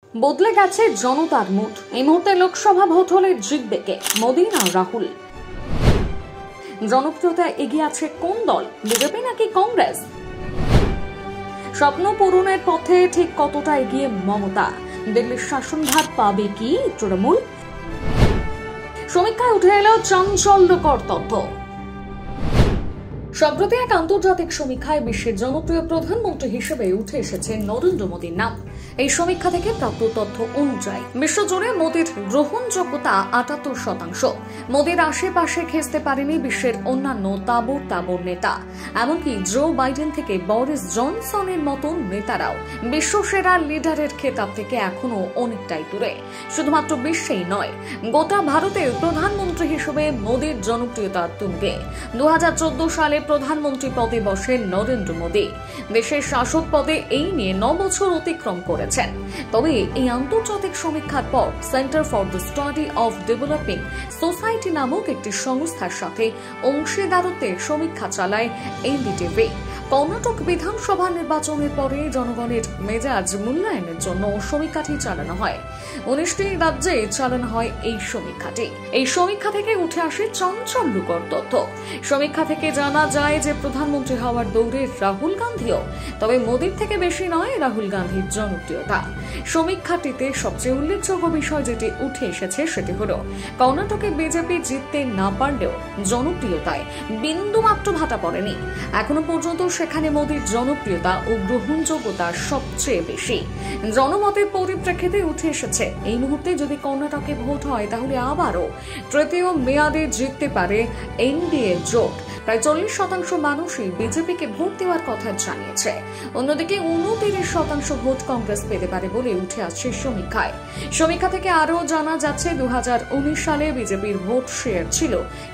বদলে গেছে জনতার মুড। এই মুহূর্তে লোকসভা ভোট হলে জিতবে কে, মোদী না রাহুল? জনপ্রিয়তা এগিয়ে আছে কোন দল, বিজেপি নাকি কংগ্রেস? স্বপ্ন পূরণের পথে ঠিক কতটা এগিয়ে মমতা? দিল্লির শাসনভার পাবে কি তৃণমূল? সমীক্ষায় উঠে এলো চাঞ্চল্যকর তথ্য। সম্প্রতি এক আন্তর্জাতিক সমীক্ষায় বিশ্বের জনপ্রিয় প্রধানমন্ত্রী হিসেবে উঠে এসেছে নরেন্দ্র মোদীর নাম। এই সমীক্ষা থেকে প্রাপ্ত তথ্য অনুযায়ী বিশ্বজুড়ে মোদীর গ্রহণযোগ্যতা ৭৮%। মোদীর আশেপাশে ঘেঁষতে পারেনি বিশ্বের অন্যান্য তাবড় নেতা, এমনকি জো বাইডেন থেকে বরিস জনসনের মতো নেতারাও বিশ্বসেরা লিডারের খেতাব থেকে এখনো অনেকটাই দূরে। শুধুমাত্র বিশ্বেই নয়, গোটা ভারতের প্রধানমন্ত্রী হিসেবে মোদীর জনপ্রিয়তা তুঙ্গে। ২০১৪ সালে প্রধানমন্ত্রী পদে বসেন নরেন্দ্র মোদী। দেশের শাসক পদে এই নিয়ে ৯ বছর অতিক্রম করেছেন। তবে এই আন্তর্জাতিক সমীক্ষার পর centre for the study of developing society নামক একটি সংস্থার সাথে অংশীদারত্বে সমীক্ষা চালায় এনডিটিভি। কর্ণাটক বিধানসভা নির্বাচনের পরে জনগণের মেজাজ মূল্যায়নের জন্য সমীক্ষাটি চালানো হয়। ১৯টি রাজ্যে চালানো হয় এই সমীক্ষাটি। এই সমীক্ষা থেকে উঠে আসে চাঞ্চল্যকর তথ্য। সমীক্ষা থেকে জানা যায় যে প্রধানমন্ত্রী হওয়ার দৌড়ে রাহুল গান্ধীও, তবে মোদীর থেকে বেশি নয় রাহুল গান্ধীর জনপ্রিয়তা। সমীক্ষাটিতে সবচেয়ে উল্লেখযোগ্য বিষয় যেটি উঠে এসেছে সেটি হল কর্ণাটকে বিজেপি জিততে না পারলেও জনপ্রিয়তায় বিন্দুমাত্র ভাটা পড়েনি। এখনো পর্যন্ত সেখানে মোদীর জনপ্রিয়তা ও গ্রহণযোগ্যতা সবচেয়ে বেশি। জনমতের পরিপ্রেক্ষিতে উঠে এসেছে এই মুহূর্তে যদি কর্ণাটকে ভোট হয় তাহলে আবারও তৃতীয় মেয়াদে জিততে পারে এনডিএ জোট। প্রায় ৪০% মানুষই বিজেপিকে ভোট দেওয়ার কথা জানিয়েছে। অন্যদিকে ২৯% ভোট কংগ্রেস পেতে পারে বলে উঠে আসছে সমীক্ষায়। সমীক্ষা থেকে আরও জানা যাচ্ছে ২০১৯ সালে বিজেপির ভোট শেয়ার ছিল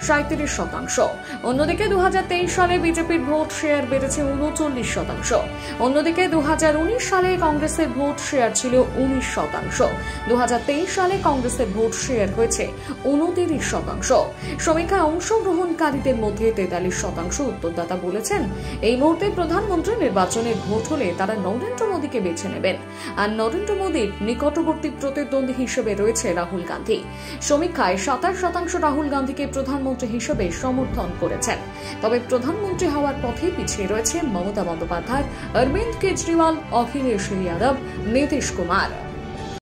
৩৭%। অন্যদিকে ২০২৩ সালে বিজেপির ভোট শেয়ার বেড়েছে ৩৯%। অন্যদিকে ২০১৯ সালে কংগ্রেসের ভোট শেয়ার ছিল ১৯%। ২০২৩ সালে কংগ্রেসের ভোট শেয়ার হয়েছে ২৯%। সমীক্ষায় অংশগ্রহণকারীদের মধ্যে ৪৩% উত্তরদাতা বলেছেন এই মুহূর্তে প্রধানমন্ত্রী নির্বাচনের ভোট হলে তারা নরেন্দ্র মোদীকে বেছে নেবেন। আর নরেন্দ্র মোদীর নিকটবর্তী প্রতিদ্বন্দ্বী হিসেবে রয়েছে রাহুল গান্ধী। সমীক্ষায় ২৭% রাহুল গান্ধীকে প্রধানমন্ত্রী হিসেবে সমর্থন করেছেন। তবে প্রধানমন্ত্রী হওয়ার পথে পিছিয়ে রয়েছে মমতা বন্দ্যোপাধ্যায়, অরবিন্দ কেজরিওয়াল, অখিলেশ যাদব, নীতিশ কুমার।